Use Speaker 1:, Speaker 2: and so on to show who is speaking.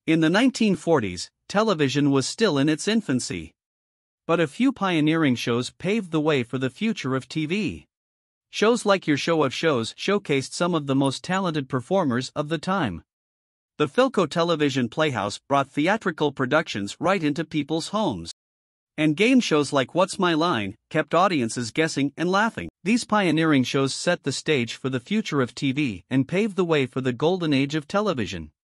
Speaker 1: In the 1940s, television was still in its infancy. But a few pioneering shows paved the way for the future of TV. Shows like Your Show of Shows showcased some of the most talented performers of the time. The Philco Television Playhouse brought theatrical productions right into people's homes. And game shows like What's My Line kept audiences guessing and laughing. These pioneering shows set the stage for the future of TV and paved the way for the golden age of television.